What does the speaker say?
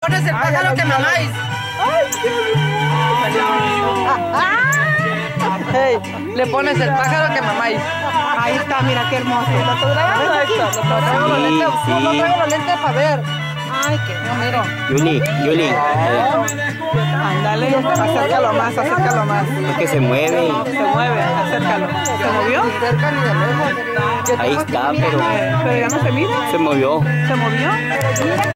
pones el pájaro que mamáis. Hey, le pones el pájaro que mamáis. Ahí está, mira qué hermoso. ¿Lo traigo los lentes? Sí. No traigo los lentes para ver. Ay, qué bonito. Yuli. Ándale, acércalo más, acércalo más. Es que se mueve. Se mueve, acércalo. ¿Se movió? Ahí está, pero Pero ya no se mira. se movió. ¿Se movió?